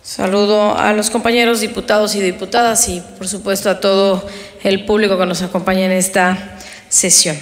Saludo a los compañeros diputados y diputadas y, por supuesto, a todo el público que nos acompaña en esta sesión.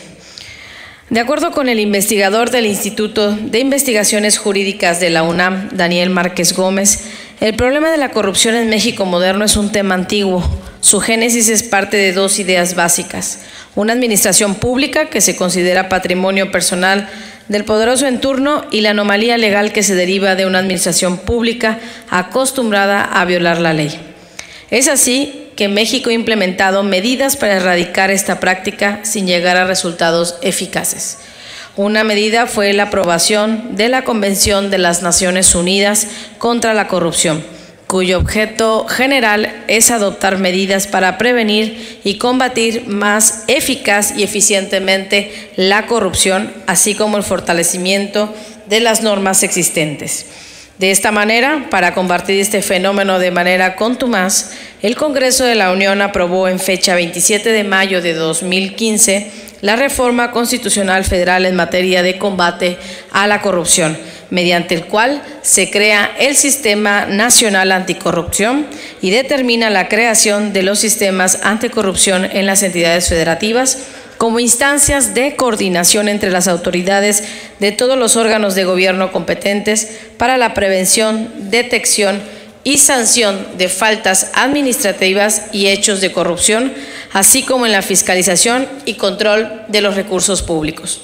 De acuerdo con el investigador del Instituto de Investigaciones Jurídicas de la UNAM, Daniel Márquez Gómez, el problema de la corrupción en México moderno es un tema antiguo. Su génesis es parte de dos ideas básicas: una administración pública que se considera patrimonio personal del poderoso en turno y la anomalía legal que se deriva de una administración pública acostumbrada a violar la ley. Es así que México ha implementado medidas para erradicar esta práctica sin llegar a resultados eficaces. Una medida fue la aprobación de la Convención de las Naciones Unidas contra la Corrupción, cuyo objeto general es adoptar medidas para prevenir y combatir más eficaz y eficientemente la corrupción, así como el fortalecimiento de las normas existentes. De esta manera, para combatir este fenómeno de manera contumaz, el Congreso de la Unión aprobó en fecha 27 de mayo de 2015 la Reforma Constitucional Federal en materia de combate a la corrupción, mediante el cual se crea el Sistema Nacional Anticorrupción y determina la creación de los sistemas anticorrupción en las entidades federativas como instancias de coordinación entre las autoridades de todos los órganos de gobierno competentes para la prevención, detección y sanción de faltas administrativas y hechos de corrupción, así como en la fiscalización y control de los recursos públicos.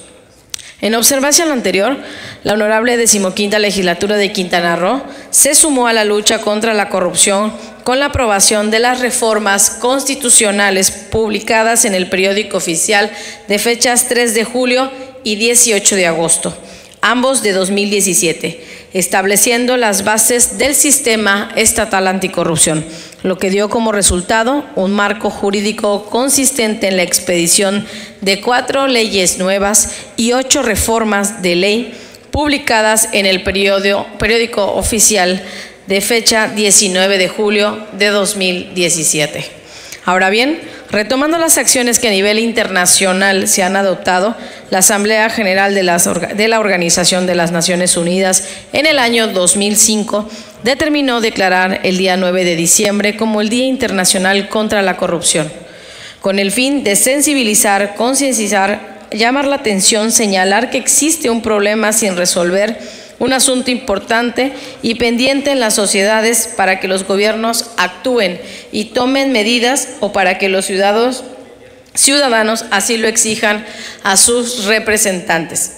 En observación a lo anterior, la honorable 15ª Legislatura de Quintana Roo se sumó a la lucha contra la corrupción con la aprobación de las reformas constitucionales publicadas en el periódico oficial de fechas 3 de julio y 18 de agosto, ambos de 2017, estableciendo las bases del sistema estatal anticorrupción, lo que dio como resultado un marco jurídico consistente en la expedición de 4 leyes nuevas y 8 reformas de ley publicadas en el periódico oficial de fecha 19 de julio de 2017. Ahora bien, retomando las acciones que a nivel internacional se han adoptado, la Asamblea General de la Organización de las Naciones Unidas en el año 2005 determinó declarar el día 9 de diciembre como el Día Internacional contra la Corrupción, con el fin de sensibilizar, concientizar, llamar la atención, señalar que existe un problema sin resolver, un asunto importante y pendiente en las sociedades para que los gobiernos actúen y tomen medidas o para que los ciudadanos así lo exijan a sus representantes.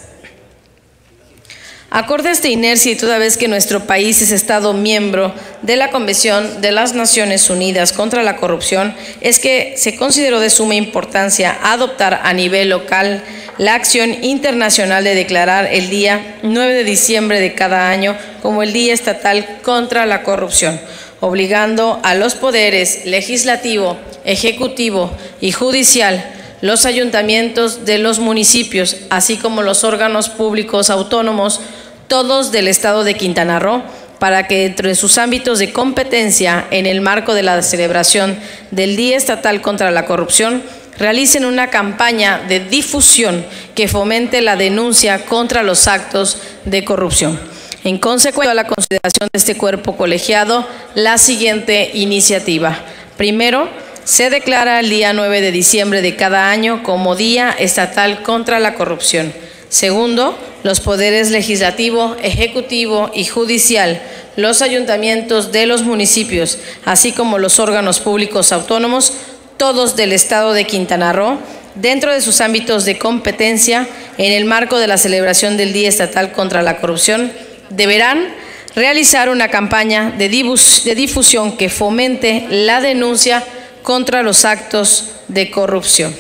Acorde a esta inercia y toda vez que nuestro país es Estado miembro de la Convención de las Naciones Unidas contra la Corrupción, es que se consideró de suma importancia adoptar a nivel local la acción internacional de declarar el día 9 de diciembre de cada año como el Día Estatal contra la Corrupción, obligando a los poderes legislativo, ejecutivo y judicial, los ayuntamientos de los municipios, así como los órganos públicos autónomos, todos del Estado de Quintana Roo, para que dentro de sus ámbitos de competencia, en el marco de la celebración del Día Estatal contra la Corrupción, realicen una campaña de difusión que fomente la denuncia contra los actos de corrupción. En consecuencia a la consideración de este cuerpo colegiado, la siguiente iniciativa. Primero, se declara el día 9 de diciembre de cada año como Día Estatal contra la Corrupción. Segundo, los poderes legislativo, ejecutivo y judicial, los ayuntamientos de los municipios, así como los órganos públicos autónomos, todos del Estado de Quintana Roo, dentro de sus ámbitos de competencia, en el marco de la celebración del Día Estatal contra la Corrupción, deberán realizar una campaña de difusión que fomente la denuncia contra los actos de corrupción.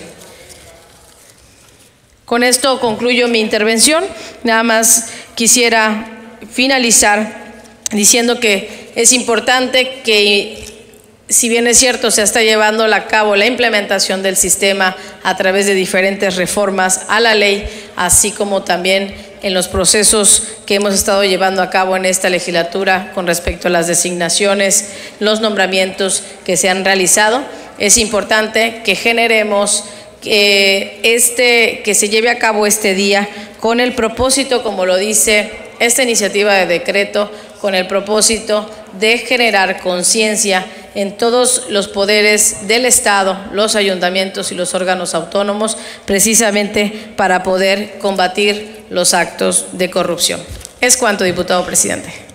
Con esto concluyo mi intervención. Nada más quisiera finalizar diciendo que es importante que, si bien es cierto, se está llevando a cabo la implementación del sistema a través de diferentes reformas a la ley, así como también en los procesos que hemos estado llevando a cabo en esta legislatura con respecto a las designaciones, los nombramientos que se han realizado, es importante que generemos que se lleve a cabo este día con el propósito, como lo dice esta iniciativa de decreto, con el propósito de generar conciencia en todos los poderes del Estado, los ayuntamientos y los órganos autónomos, precisamente para poder combatir los actos de corrupción. Es cuanto, diputado presidente.